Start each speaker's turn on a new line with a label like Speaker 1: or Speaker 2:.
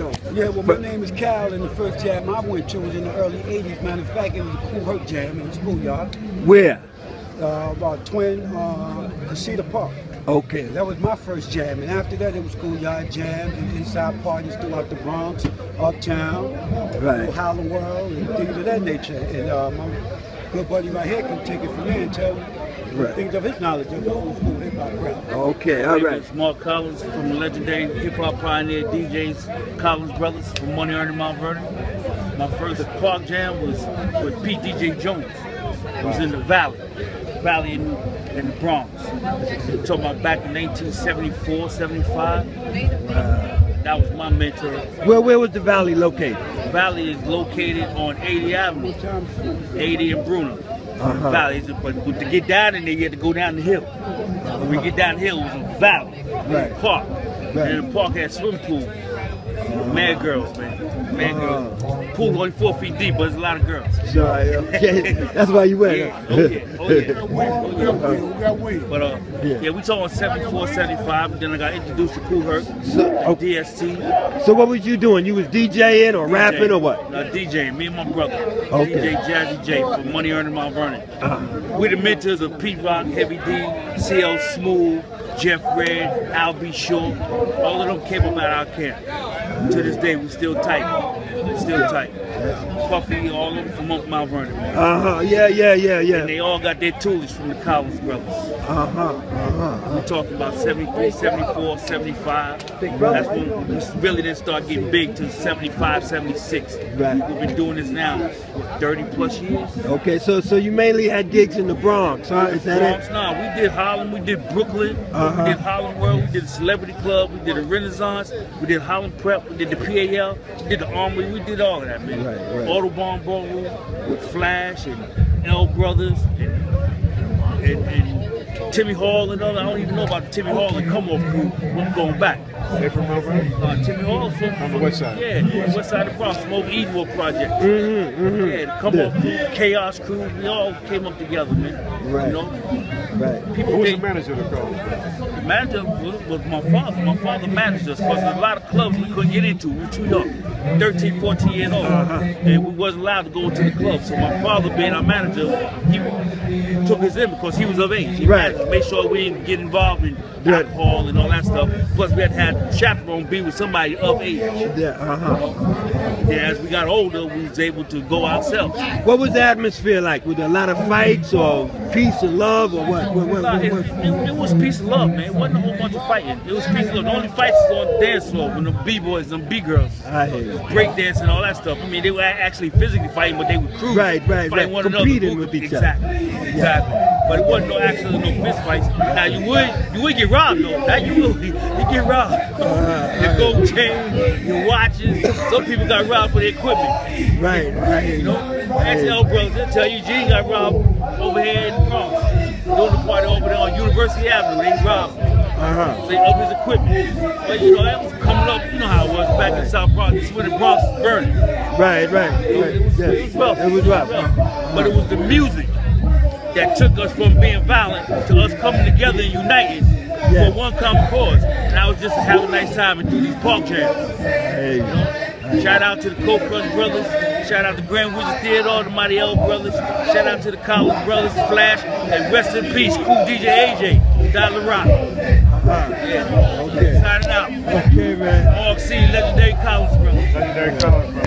Speaker 1: know.
Speaker 2: Yeah, well, my name is Cal, and the first jam I went to was in the early 80s. Matter of fact, it was a Cool Herc jam in the schoolyard.
Speaker 1: Where?
Speaker 2: About Cedar Park.
Speaker 1: Okay.
Speaker 2: That was my first jam, and after that it was schoolyard jam and inside parties throughout the Bronx, uptown,
Speaker 1: Right.
Speaker 2: Harlem World, and things of that nature. And my good buddy right here can take it from there and tell things of his knowledge of the old school hip hop crowd.
Speaker 1: Okay, all right.
Speaker 3: It's Mark Collins from the legendary hip hop pioneer DJs Collins Brothers from Money Earning Mount Vernon. My first park jam was with Pete DJ Jones. It was in the Valley in the Bronx. I'm talking about back in 1974, 75. That was my mentor.
Speaker 1: Where was the Valley located?
Speaker 3: The Valley is located on 80 Avenue, 80 and Bruno. Valley, but to get down in there, you had to go down the hill. When we get down the hill, it was a valley, park. And the park had a swimming pool. Mad girls, man. Mad girls. Pool only 4 feet deep, but there's a lot of girls.
Speaker 1: Sorry, okay. That's why you went.
Speaker 3: Yeah, oh yeah. But yeah, we talking 74, 75, then I got introduced to Cool Herc, DST.
Speaker 1: So what was you doing? You was DJing or rapping or what?
Speaker 3: No, DJing, me and my brother. DJ Jazzy J from Money Earning Mount Vernon. We're the mentors of Pete Rock, Heavy D, CL Smooth, Jeff Red, Al B. Short. All of them came up at our camp. To this day, we still tight. Still tight. Puffy, all of them from up Mount Vernon.
Speaker 1: Yeah.
Speaker 3: And they all got their toolies from the Collins Brothers. We're talking about 73, 74, 75. That's when we really didn't start getting big till 75, 76.
Speaker 1: Right.
Speaker 3: We've been doing this now for 30 plus years.
Speaker 1: Okay, so you mainly had gigs in the Bronx, huh? Is that
Speaker 3: Bronx,
Speaker 1: it?
Speaker 3: no, we did Harlem, we did Brooklyn, we did Harlem World, we did the Celebrity Club, we did the Renaissance, we did Harlem Prep, we did the PAL, we did the Armory, we did all of that, man.
Speaker 1: Right.
Speaker 3: Autobahn Ballroom with Flash and L Brothers and Timmy Hall and other. I don't even know about the Timmy Hall and Come Off crew. I'm going back.
Speaker 4: They from Mount Vernon?
Speaker 3: Timmy Hall from
Speaker 4: on the west side.
Speaker 3: Yeah, west side of the Bronx, from over Edenwood Project. Yeah, the Come Off crew, Chaos crew, we all came up together, man.
Speaker 1: Right.
Speaker 3: You know?
Speaker 1: Right.
Speaker 3: People
Speaker 4: Who was the manager of the club?
Speaker 3: The manager was my father. My father managed us because there's a lot of clubs we couldn't get into. We were too young, 13, 14 years old. And we wasn't allowed to go into the club. So my father, being our manager, he took us in because he was of age. He managed to make sure we didn't get involved in alcohol and all that stuff. Plus we had to have chaperone be with somebody of age. Yeah, as we got older, we was able to go ourselves.
Speaker 1: What was the atmosphere like? Was there a lot of fights or peace and love or what?
Speaker 3: It was peace and love, man. It wasn't a whole bunch of fighting. It was peace and love. The only fights was on the dance floor when the B-boys and B-girls, break dancing and all that stuff. I mean, they were actually physically fighting, but they would cruise. Right.
Speaker 1: One competing with each other.
Speaker 3: Exactly. But it wasn't no fist fights. Now you would get robbed though. Now you get robbed. Your gold chain, your watches. Some people got robbed for their equipment.
Speaker 1: Right.
Speaker 3: You know, ask the L Brothers. They'll tell you Gene got robbed over here in the Bronx. Doing the party over there on University Avenue. They robbed him. They up his equipment. But you know, that was coming up. You know how it was back in South Bronx. This is when the Bronx was burning.
Speaker 1: Right.
Speaker 3: It was rough.
Speaker 1: It was rough.
Speaker 3: But it was the music that took us from being violent to us coming together and uniting for one common cause. And that was just to have a nice time and do these park jams. You know? Shout out to the Koch Brothers. Shout out to Grand Wizard Theodore, the Mighty L Brothers. Shout out to the Collins Brothers, Flash, and rest in peace, Cool DJ AJ, Dollar Rock.
Speaker 1: Okay.
Speaker 3: Signing out.
Speaker 1: Okay, man.
Speaker 3: All C, legendary Collins Brothers.
Speaker 4: Legendary Collins Brothers.